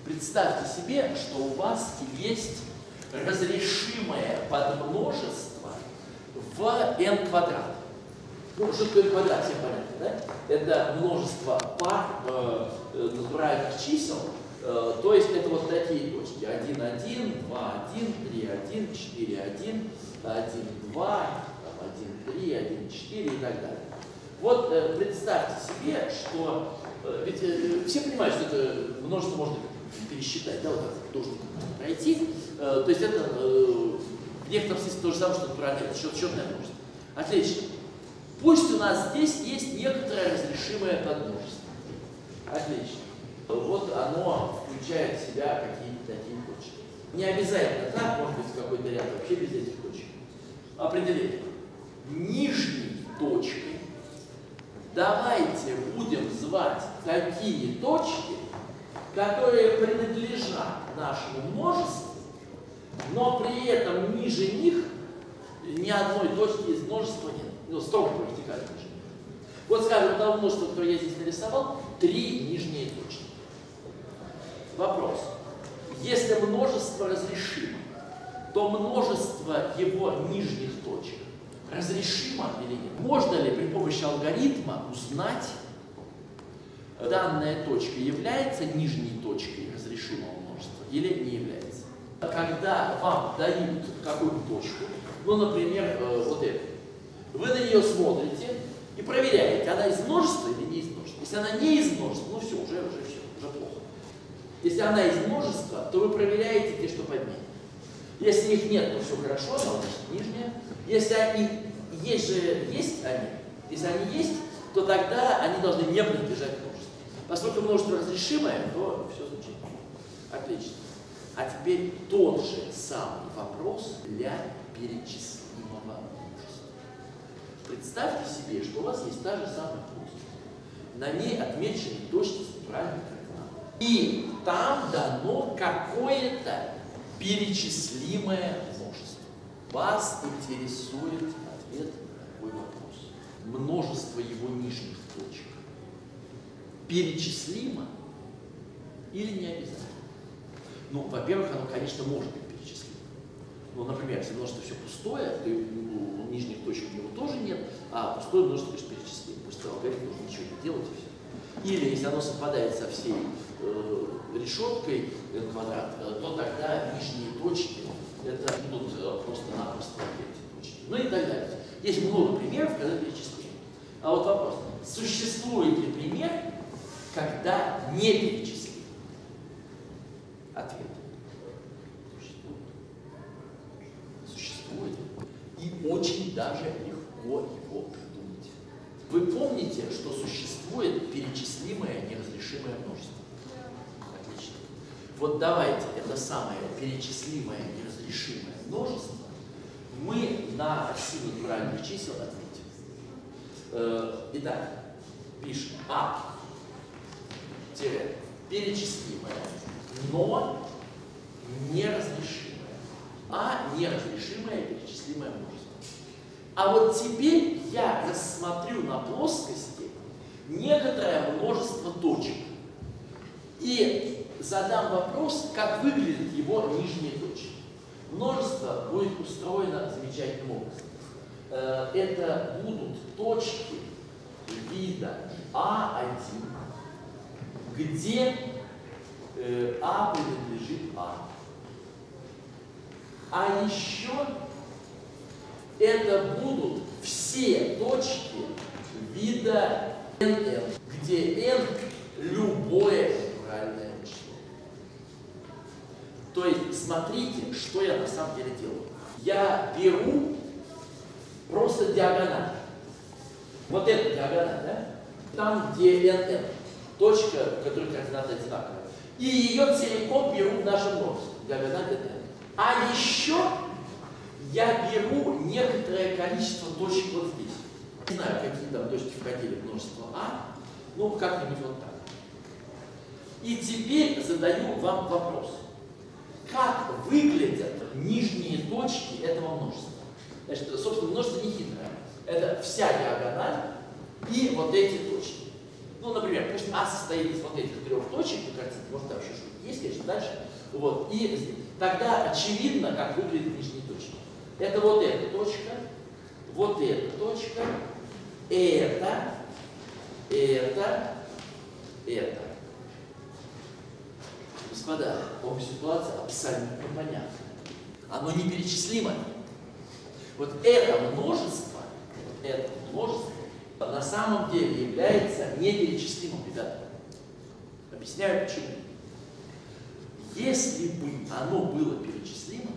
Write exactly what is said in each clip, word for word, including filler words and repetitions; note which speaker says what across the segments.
Speaker 1: Представьте себе, что у вас есть разрешимое подмножество в n квадрат. Ну, что такое n квадрат, всем понятно, да? Это множество пар э, натуральных чисел, э, то есть это вот такие точки. один, один, два, один, три, один, четыре, один, один, два, один, три, один, четыре и так далее. Вот э, представьте себе, что э, ведь э, все понимают, что это множество можно пересчитать, да, вот так должен пройти. Э, то есть это э, в некотором смысле то же самое, что натуральное, счет, счетное множество. Отлично. Пусть у нас здесь есть некоторое разрешимое подмножество. Отлично. Вот оно включает в себя какие-то такие точки. Не обязательно так, может быть, какой-то ряд вообще без этих точек. Определение. Нижней точкой давайте будем звать такие точки, которые принадлежат нашему множеству, но при этом ниже них ни одной точки из множества нет. Ну, строго по вертикали ниже. Вот, скажем, того множества, которое я здесь нарисовал, три нижние точки. Вопрос. Если множество разрешимо, то множество его нижних точек разрешимо или нет? Можно ли при помощи алгоритма узнать, данная точка является нижней точкой разрешимого множества или не является? Когда вам дают какую-то точку, ну, например, вот эту, вы на нее смотрите и проверяете, она из множества или не из множества. Если она не из множества, ну все, уже, уже все, уже плохо. Если она из множества, то вы проверяете те, что под ней. Если их нет, то все хорошо, она значит нижняя. Если они есть же есть они, если они есть, то тогда они должны не принадлежать множеству. Поскольку множество разрешимое, то все замечательно. Отлично. А теперь тот же самый вопрос для перечислимого множества. Представьте себе, что у вас есть та же самая плоскость. На ней отмечены точки с натуральным координатом. И там дано какое-то перечислимое множество. Вас интересует ответ на такой вопрос. Множество его нижних точек перечислимо или не обязательно? Ну, во-первых, оно, конечно, может быть перечислимо. Ну, например, если множество все пустое, то ну, нижних точек у него тоже нет, а пустое множество, конечно, перечислимо. Пусть алгоритм нужно ничего не делать и все. Или если оно совпадает со всей э, решеткой n квадрат, э, то тогда нижние точки это будут э, просто-напросто эти точки. Ну и так далее. Есть много примеров, когда перечислимо. А вот вопрос. Существует ли пример, когда не перечислимо? Ответ. Существует. Существует. И очень даже легко его придумать. Вы помните, что существует перечислимое неразрешимое множество? Отлично. Вот давайте это самое перечислимое неразрешимое множество мы на оси натуральных чисел отметим. Итак, пишем А тире перечислимое, но неразрешимое. А неразрешимое перечислимое множество. А вот теперь я рассмотрю на плоскости некоторое множество точек и задам вопрос, как выглядят его нижние точки. Множество будет устроено замечательным образом. Это будут точки вида А один, где А принадлежит А. А еще это будут все точки вида эн эн, где n любое натуральное число. То есть, смотрите, что я на самом деле делаю. Я беру просто диагональ. Вот эта диагональ, да? Там, где эн эн, точка, у которой координаты одинаковые. И ее целиком беру в наше множество. Диагональ эн эн. А еще я беру некоторое количество точек вот здесь. Не знаю, какие там точки входили в множество А, ну, как-нибудь вот так. И теперь задаю вам вопрос. Как выглядят нижние точки этого множества? Значит, собственно, множество не хитрое. Это вся диагональ и вот эти точки. Ну, Ну, например, пусть А состоит из вот этих трех точек, мне кажется, может там еще что-то есть, конечно, дальше. Вот. И тогда очевидно, как выглядят нижние точки. Это вот эта точка, вот эта точка, это, это, это. Господа, общая ситуация абсолютно понятна. Оно неперечислимо. Вот это множество, вот это множество на самом деле является неперечислимым, ребята. Объясняю почему. Если бы оно было перечислимым,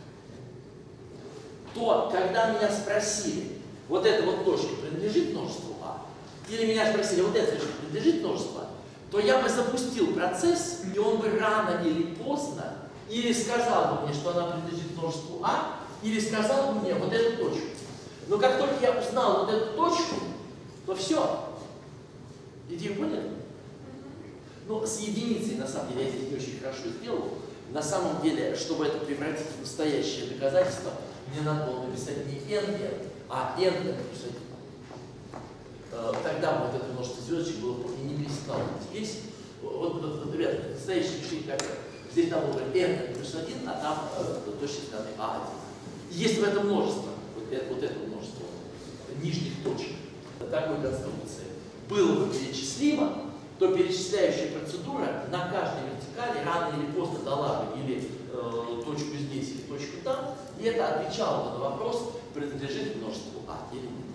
Speaker 1: то когда меня спросили, вот эта вот точка принадлежит множеству А, или меня спросили, вот эта точка принадлежит множеству А, то я бы запустил процесс, и он бы рано или поздно или сказал бы мне, что она принадлежит множеству А, или сказал бы мне вот эту точку. Но как только я узнал вот эту точку, то все. Идею поняли? Ну, с единицей, на самом деле, я здесь не очень хорошо сделал. На самом деле, чтобы это превратить в настоящее доказательство, мне надо было написать не эн эн, а эн эн плюс один. Тогда вот это множество звездочек было не пересекало. Здесь, вот, вот, ребята, настоящее решение как здесь нам было эн эн плюс один, а там э, точно стороны а один. Есть в этом множество, вот это, вот это множество нижних точек такой конструкции было бы перечислимо, то перечисляющая процедура на каждой вертикали рано или поздно дала бы или э, точку здесь, или точку там, и это отвечало бы на вопрос, принадлежит множеству А или нет.